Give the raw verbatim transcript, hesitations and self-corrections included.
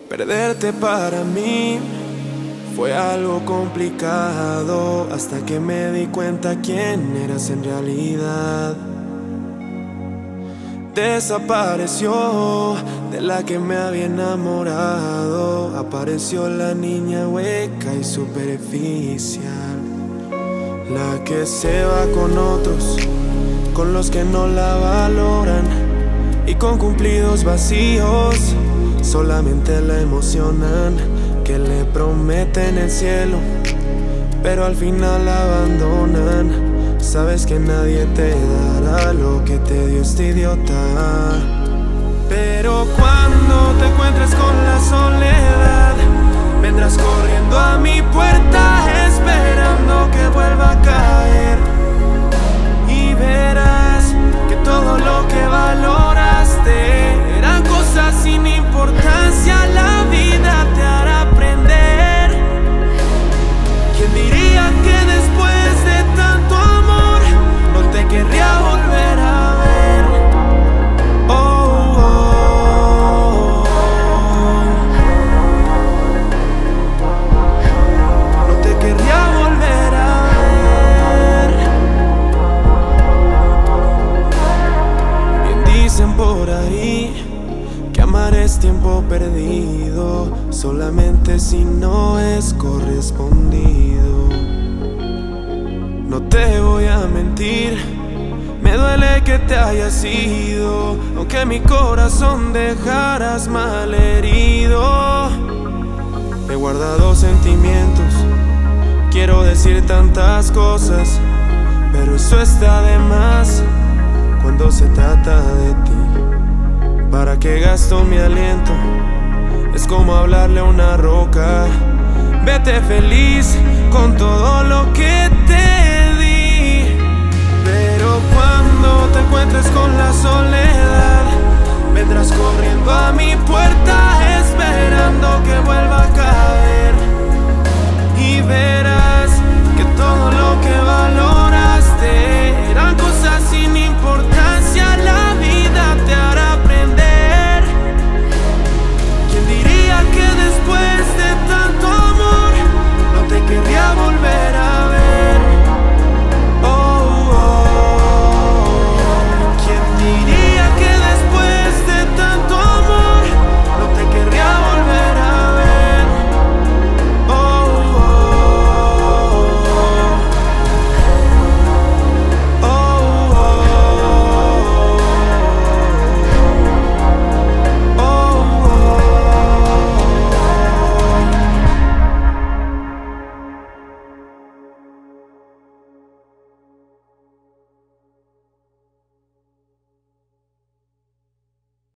Perderte para mí fue algo complicado, hasta que me di cuenta quién eras en realidad. Desapareció de la que me había enamorado, apareció la niña hueca y superficial, la que se va con otros, con los que no la valoran, y con cumplidos vacíos solamente la emocionan, que le prometen el cielo pero al final la abandonan. Sabes que nadie te dará lo que te dio este idiota, pero cuando te encuentres con la soledad, vendrás corriendo a mi puerta esperando que vuelva a caer, y verás que todo lo que valoraste eran cosas sin importancia. La vida te hará aprender. ¿Quién diría que después de tanto amor no te querría volver a ver? Oh, oh, oh. No te querría volver a ver. Bien dicen por ahí que amar es tiempo perdido, solamente si no es correspondido. No te voy a mentir, me duele que te hayas ido, aunque mi corazón dejaras mal herido. He guardado sentimientos, quiero decir tantas cosas, pero eso está de más cuando se trata de ti. ¿Para qué gasto mi aliento? Es como hablarle a una roca. Vete feliz con todo lo que te di, pero cuando te encuentres con la soledad,